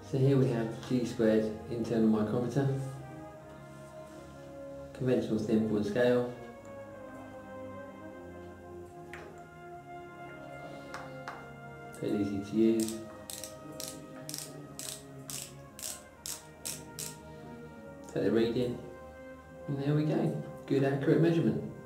So here we have G squared internal micrometer, conventional thin board scale, very easy to use. Take the reading, and there we go, good accurate measurement.